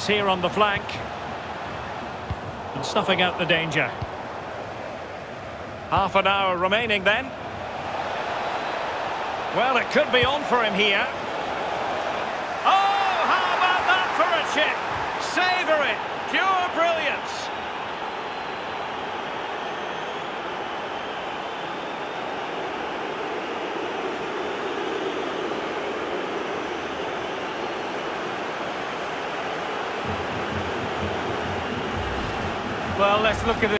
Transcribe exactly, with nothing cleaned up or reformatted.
Space here on the flank. And snuffing out the danger. Half an hour remaining then. Well, it could be on for him here. Oh, how about that for a chip? Savour it. Pure brilliance. Well, let's look at it.